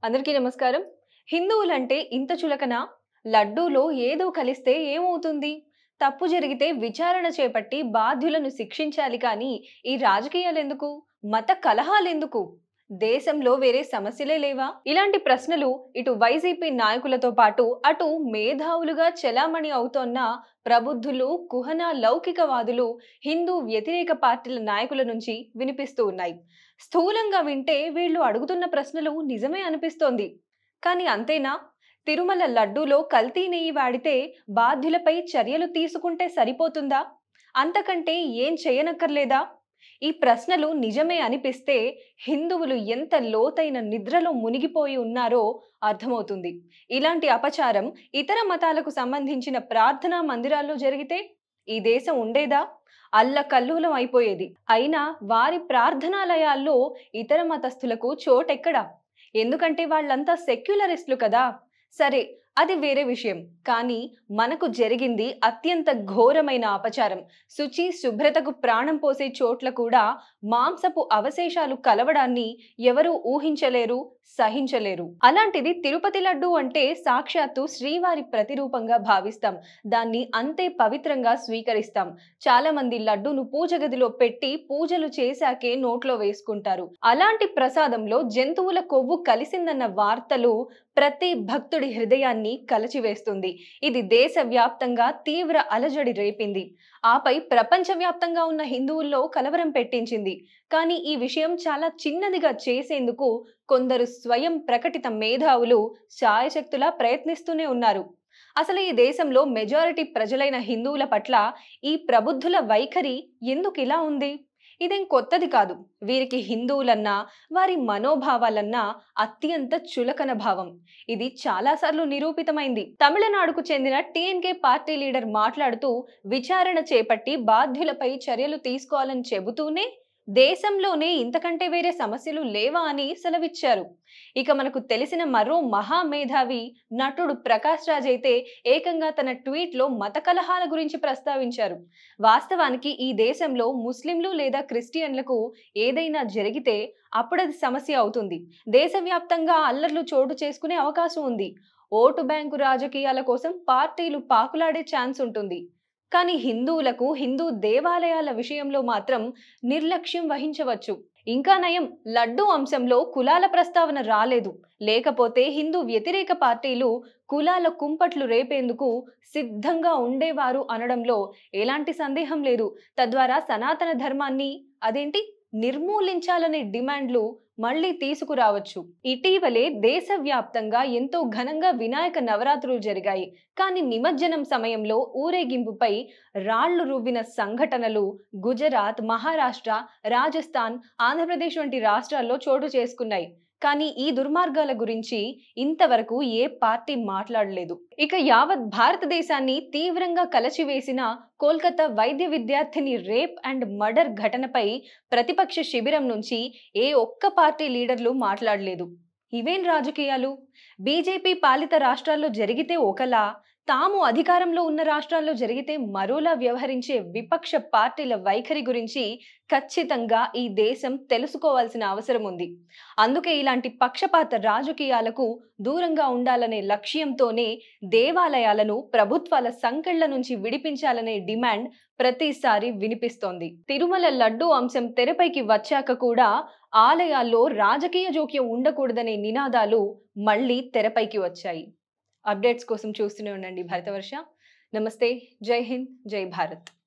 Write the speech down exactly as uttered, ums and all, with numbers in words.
అందరికీ నమస్కారం. హిందువులంటే ఇంత చులకన? లడ్డూలో ఏదో కలిస్తే ఏమవుతుంది? తప్పు జరిగితే విచారణ చేపట్టి బాధ్యులను శిక్షించాలి కానీ ఈ రాజకీయాలెందుకు? మత కలహాలెందుకు? దేశంలో వేరే సమస్యలే లేవా? ఇలాంటి ప్రశ్నలు ఇటు వైసీపీ నాయకులతో పాటు అటు మేధావులుగా చెలామణి అవుతోన్న ప్రబుద్ధులు, కుహన లౌకికవాదులు, హిందూ వ్యతిరేక పార్టీల నాయకుల నుంచి వినిపిస్తూ ఉన్నాయి. స్థూలంగా వింటే వీళ్ళు అడుగుతున్న ప్రశ్నలు నిజమే అనిపిస్తోంది. కానీ అంతేనా? తిరుమల లడ్డూలో కల్తీ నెయ్యి వాడితే బాధ్యులపై చర్యలు తీసుకుంటే సరిపోతుందా? అంతకంటే ఏం చేయనక్కర్లేదా? ఈ ప్రశ్నలు నిజమే అనిపిస్తే హిందువులు ఎంత లోతైన నిద్రలో మునిగిపోయి ఉన్నారో అర్థమవుతుంది. ఇలాంటి అపచారం ఇతర మతాలకు సంబంధించిన ప్రార్థనా మందిరాల్లో జరిగితే ఈ దేశం ఉండేదా? అల్లకల్లోలం అయిపోయేది. అయినా వారి ప్రార్థనాలయాల్లో ఇతర మతస్థులకు చోటెక్కడా? ఎందుకంటే వాళ్ళంతా సెక్యులరిస్టులు కదా. సరే, అది వేరే విషయం. కానీ మనకు జరిగింది అత్యంత ఘోరమైన అపచారం. శుచి శుభ్రతకు ప్రాణం పోసే చోట్ల కూడా మాంసపు అవశేషాలు కలవడాన్ని ఎవరూ ఊహించలేరు, సహించలేరు. అలాంటిది తిరుపతి లడ్డు అంటే సాక్షాత్తు శ్రీవారి ప్రతిరూపంగా భావిస్తాం. దాన్ని అంతే పవిత్రంగా స్వీకరిస్తాం. చాలా మంది లడ్డూను పూజ గదిలో పెట్టి పూజలు చేశాకే నోట్లో వేసుకుంటారు. అలాంటి ప్రసాదంలో జంతువుల కొవ్వు కలిసిందన్న వార్తలు ప్రతి భక్తుడి హృదయాన్ని కలచివేస్తుంది. ఇది దేశవ్యాప్తంగా తీవ్ర అలజడి రేపింది. ఆపై ప్రపంచవ్యాప్తంగా ఉన్న హిందువుల్లో కలవరం పెట్టించింది. కానీ ఈ విషయం చాలా చిన్నదిగా చేసేందుకు కొందరు స్వయం ప్రకటిత మేధావులు శాయశక్తులా ప్రయత్నిస్తూనే ఉన్నారు. అసలు ఈ దేశంలో మెజారిటీ ప్రజలైన హిందువుల పట్ల ఈ ప్రబుద్ధుల వైఖరి ఎందుకు ఇలా ఉంది? ఇదేం కొత్తది కాదు. వీరికి హిందువులన్నా వారి మనోభావాలన్నా అత్యంత చులకన భావం. ఇది చాలాసార్లు నిరూపితమైంది. తమిళనాడుకు చెందిన టీఎన్కే పార్టీ లీడర్ మాట్లాడుతూ విచారణ చేపట్టి బాధ్యులపై చర్యలు తీసుకోవాలని చెబుతూనే దేశంలోనే ఇంతకంటే వేరే సమస్యలు లేవా అని సెలవిచ్చారు. ఇక మనకు తెలిసిన మరో మహామేధావి నటుడు ప్రకాష్ రాజ్ అయితే ఏకంగా తన ట్వీట్ లో మత కలహాల గురించి ప్రస్తావించారు. వాస్తవానికి ఈ దేశంలో ముస్లింలు లేదా క్రిస్టియన్లకు ఏదైనా జరిగితే అప్పుడది సమస్య అవుతుంది. దేశవ్యాప్తంగా అల్లర్లు చోటు చేసుకునే అవకాశం ఉంది. ఓటు బ్యాంకు రాజకీయాల కోసం పార్టీలు పాకులాడే ఛాన్స్ ఉంటుంది. కానీ హిందువులకు, హిందూ దేవాలయాల విషయంలో మాత్రం నిర్లక్ష్యం వహించవచ్చు. ఇంకా నయం, లడ్డూ అంశంలో కులాల ప్రస్తావన రాలేదు. లేకపోతే హిందూ వ్యతిరేక పార్టీలు కులాల కుంపట్లు రేపేందుకు సిద్ధంగా ఉండేవారు అనడంలో ఎలాంటి సందేహం లేదు. తద్వారా సనాతన ధర్మాన్ని అదేంటి నిర్మూలించాలనే డిమాండ్లు మళ్లీ తీసుకురావచ్చు. ఇటీవలే దేశవ్యాప్తంగా ఎంతో ఘనంగా వినాయక నవరాత్రులు జరిగాయి. కానీ నిమజ్జనం సమయంలో ఊరేగింపుపై రాళ్లు రువ్విన సంఘటనలు గుజరాత్, మహారాష్ట్ర, రాజస్థాన్, ఆంధ్రప్రదేశ్ వంటి రాష్ట్రాల్లో చోటు చేసుకున్నాయి. కానీ ఈ దుర్మార్గాల గురించి ఇంతవరకు ఏ పార్టీ మాట్లాడలేదు. ఇక యావత్ భారతదేశాన్ని తీవ్రంగా కలచివేసిన కోల్కతా వైద్య విద్యార్థిని రేప్ అండ్ మర్డర్ ఘటనపై ప్రతిపక్ష శిబిరం నుంచి ఏ ఒక్క పార్టీ లీడర్లు మాట్లాడలేదు. ఇవేం రాజకీయాలు? బీజేపీ పాలిత రాష్ట్రాల్లో జరిగితే ఒకలా, తాము అధికారంలో ఉన్న రాష్ట్రాల్లో జరిగితే మరోలా వ్యవహరించే విపక్ష పార్టీల వైఖరి గురించి ఖచ్చితంగా ఈ దేశం తెలుసుకోవాల్సిన అవసరం ఉంది. అందుకే ఇలాంటి పక్షపాత రాజకీయాలకు దూరంగా ఉండాలనే లక్ష్యంతోనే దేవాలయాలను ప్రభుత్వాల సంకెళ్ల నుంచి విడిపించాలనే డిమాండ్ ప్రతిసారి వినిపిస్తోంది. తిరుమల లడ్డూ అంశం తెరపైకి వచ్చాక కూడా ఆలయాల్లో రాజకీయ జోక్యం ఉండకూడదనే నినాదాలు మళ్లీ తెరపైకి వచ్చాయి. అప్డేట్స్ కోసం చూస్తూనే ఉండండి భారతవర్ష. నమస్తే, జై హింద్, జై భారత్.